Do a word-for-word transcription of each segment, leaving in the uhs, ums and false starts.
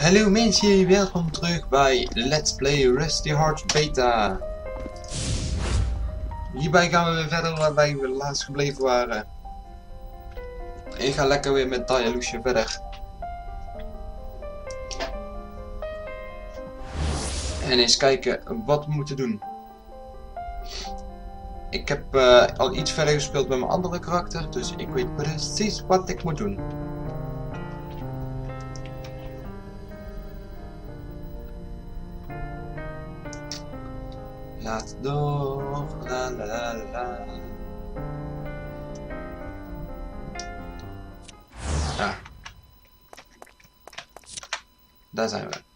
Hallo mensen, welkom terug bij Let's Play Rusty Hearts Beta. Hierbij gaan we weer verder waarbij we laatst gebleven waren. Ik ga lekker weer met Taya Lucia verder. En eens kijken wat we moeten doen. Ik heb uh, al iets verder gespeeld met mijn andere karakter, dus ik weet precies wat ik moet doen. Laat door, la la la la. Ah. Daar zijn we.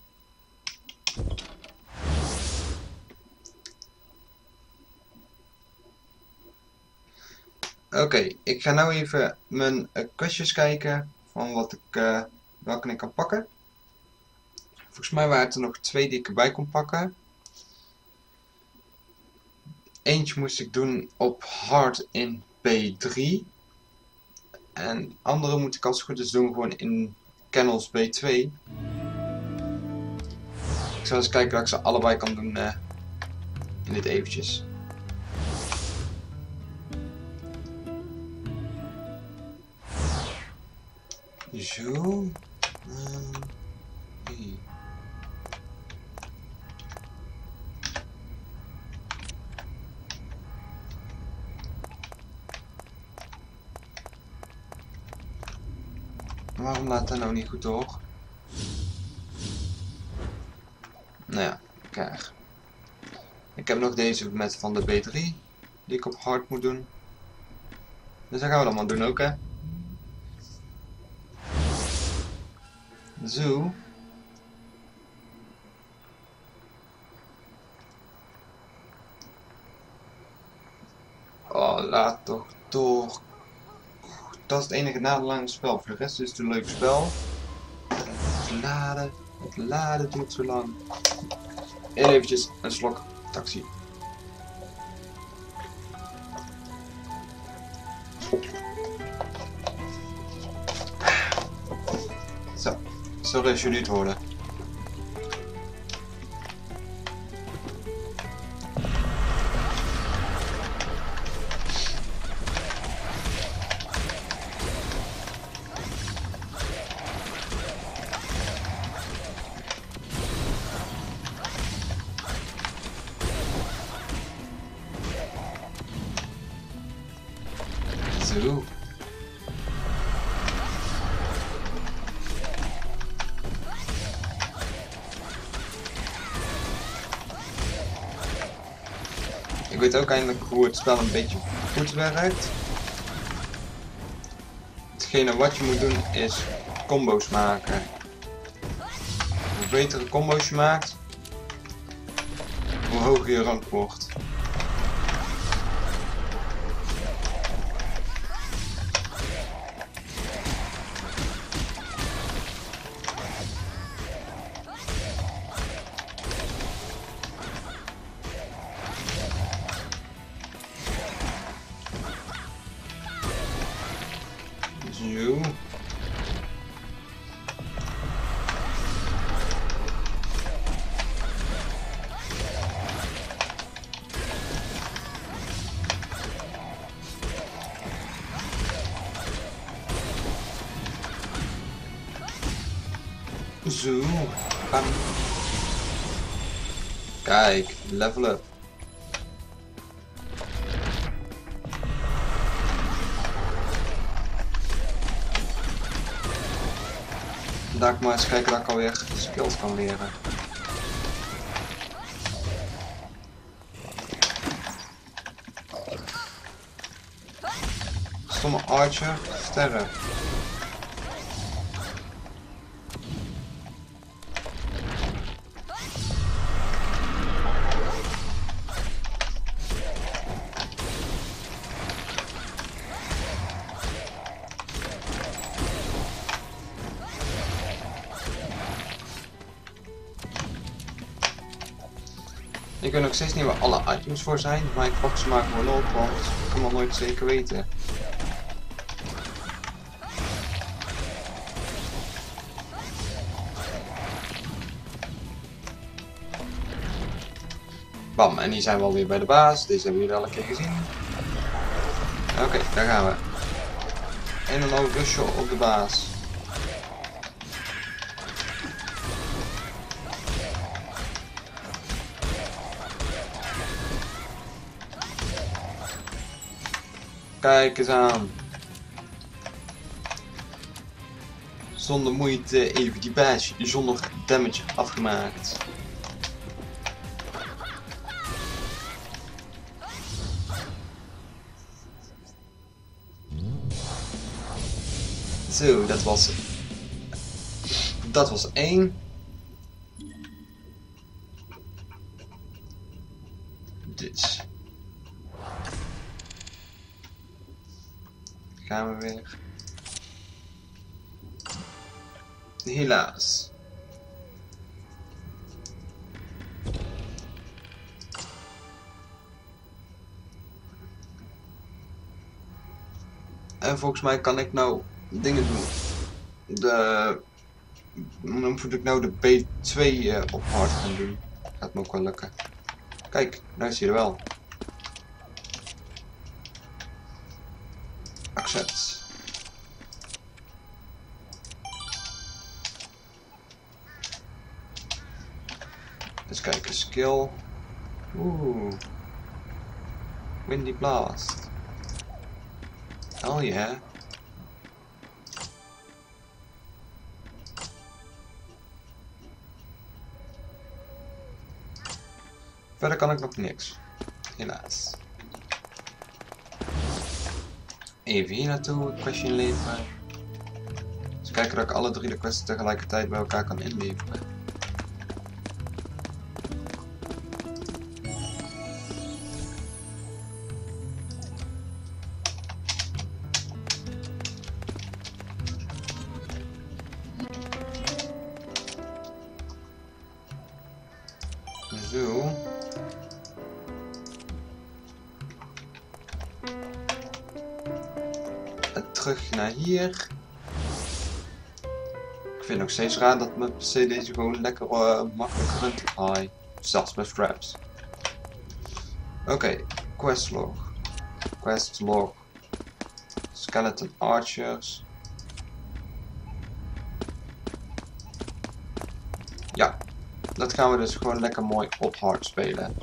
Oké, okay, ik ga nou even mijn uh, questjes kijken van wat ik, uh, welke ik kan pakken. Volgens mij waren het er nog twee die ik erbij kon pakken. Eentje moest ik doen op hard in B drie. En andere moet ik als het goed is doen gewoon in Kennels B twee. Ik zal eens kijken dat ik ze allebei kan doen uh, in dit eventjes. Zo. Uh, hey. Waarom laat dat nou niet goed door? Nou ja, kijk. Ik heb nog deze met van de B drie die ik op hard moet doen. Dus dat gaan we dan maar doen ook, hè. Zo. Oh, laat toch door. Dat is het enige nadeel aan het spel. Voor de rest is het een leuk spel. Het laden, het laden duurt zo lang. En eventjes een slok taxi. Zo, sorry als jullie het horen. Zo. Ik weet ook eindelijk hoe het spel een beetje goed werkt. Hetgene wat je moet doen is combo's maken. Hoe betere combo's je maakt, hoe hoger je rank wordt. Zo. Zo. Bam. Kijk, level up. Daar ik maar eens kijken dat ik alweer skills kan leren. Stomme archer, sterren. Ik weet nog steeds niet waar alle items voor zijn, maar ik pak ze maar gewoon op, want ik kan het nooit zeker weten. Bam, en hier zijn we alweer bij de baas. Deze hebben jullie al een keer gezien. Oké, okay, daar gaan we. En dan ook rushen op de baas. Kijk eens aan. Zonder moeite even die baas zonder damage afgemaakt. Zo, dat was dat was één. Dus gaan we weer. Helaas. En volgens mij kan ik nou dingen doen. De... Moet ik nou de B twee uh, op hard gaan doen. Gaat me ook wel lukken. Kijk, nou is hij er wel. Accept. Eens kijken, skill. Oeh. Windy Blast. Oh ja. Yeah. Verder kan ik nog niks. Helaas. Even hier naartoe, questje inleveren. Dus kijken dat ik alle drie de quests tegelijkertijd bij elkaar kan inleveren. Zo. En terug naar hier. Ik vind nog steeds raar dat mijn P C deze gewoon lekker uh, makkelijk runt high. Zelfs met straps. Oké, okay. Quest log. Quest log. Skeleton Archers. Ja. Dat gaan we dus gewoon lekker mooi op hard spelen.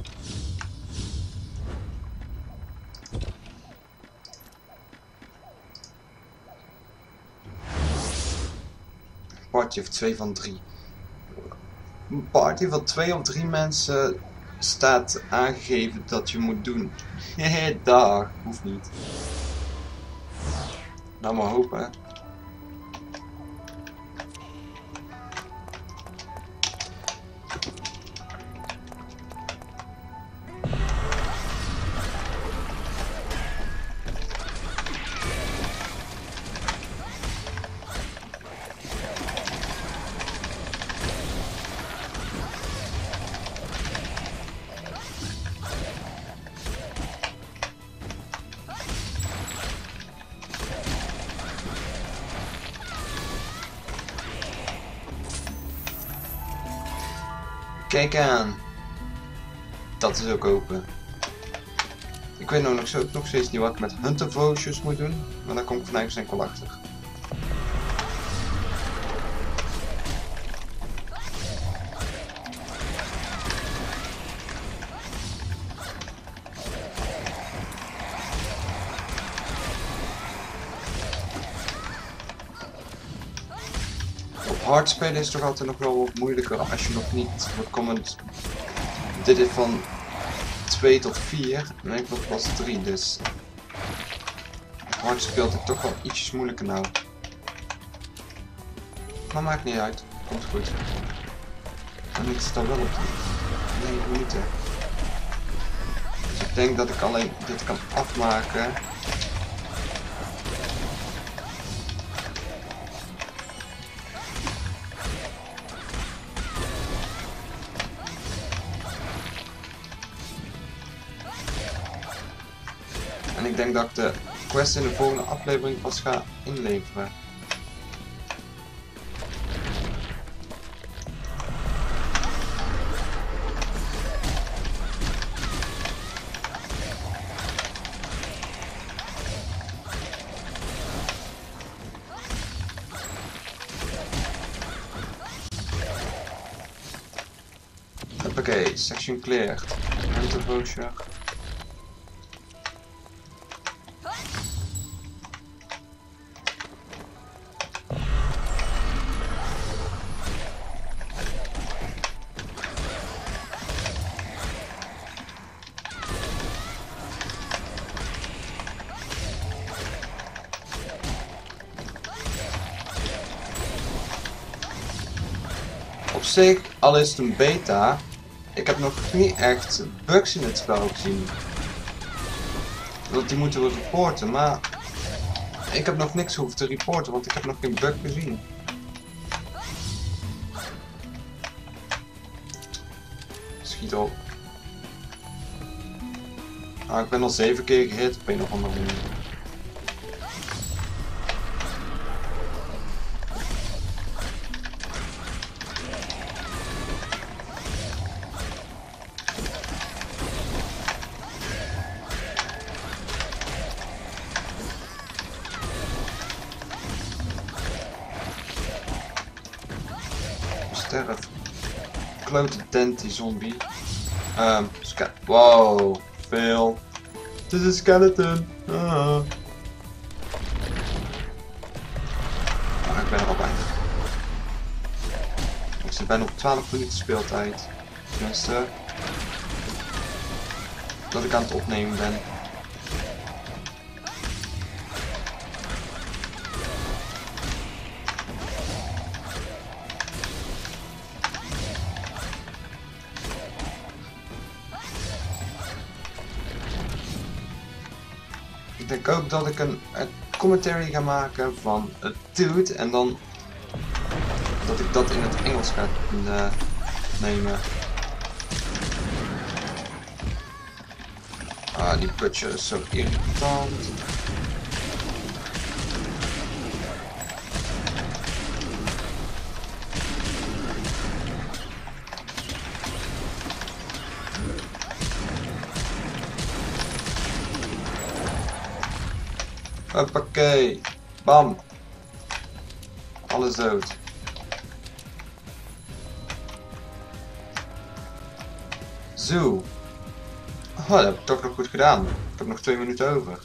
Party of twee van drie. Een party van twee of drie mensen staat aangegeven dat je moet doen. Hehe, dag. Hoeft niet. Nou maar hopen. Kijk aan. Dat is ook open. Ik weet nou nog, zo, nog steeds niet wat ik met Hunter Voges moet doen. Maar daar kom ik vandaag enkel achter. Hard spelen is toch altijd nog wel wat moeilijker als je nog niet comment. Dit is van twee tot vier en ik word pas drie, dus hard speelt het toch wel ietsjes moeilijker nou. Maar maakt niet uit, komt goed. En ik sta wel op negen minuten. Dus ik denk dat ik alleen dit kan afmaken. En ik denk dat ik de quest in de volgende aflevering pas ga inleveren. Hoppakee, section cleared. Hunter voucher. Op zich, al is het een beta, ik heb nog niet echt bugs in het spel gezien. Want die moeten we reporten, maar ik heb nog niks hoeven te reporten, want ik heb nog geen bug gezien. Schiet op. Ah, ik ben al zeven keer gehit op een of andere manier. Sterf. Klote tent, die zombie. Um, wow, veel. Het is een skeleton. Ah. Ah, ik ben er al bijna. Ik zit bijna op twaalf minuten speeltijd. Tenminste, dat ik aan het opnemen ben. Ik denk ook dat ik een, een commentary ga maken van het dude en dan dat ik dat in het Engels ga uh, nemen. Ah, die butcher is zo irritant. Hoppakee. Bam. Alles dood. Zo. Oh, dat heb ik toch nog goed gedaan. Ik heb nog twee minuten over.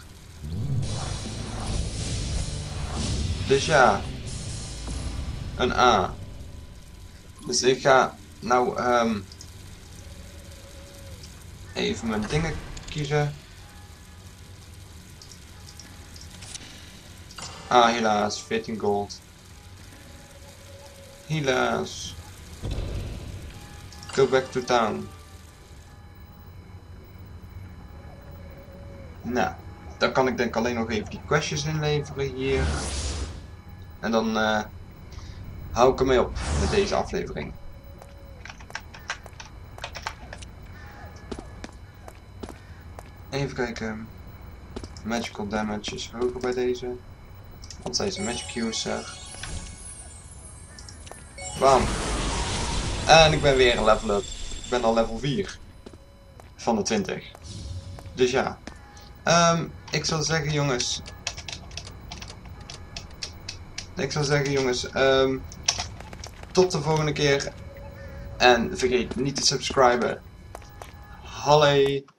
Dus ja. Een A. Dus ik ga nou um, even mijn dingen kiezen. Ah, helaas, veertien gold. Helaas. Go back to town. Nou, dan kan ik denk ik alleen nog even die questjes inleveren hier. En dan uh, hou ik ermee op met deze aflevering. Even kijken. Magical damage is hoger bij deze. Want zij is een magic user. Bam. En ik ben weer een level up. Ik ben al level vier. Van de twintig. Dus ja. Um, ik zou zeggen jongens. Ik zou zeggen jongens. Um, tot de volgende keer. En vergeet niet te subscriben. Hallo.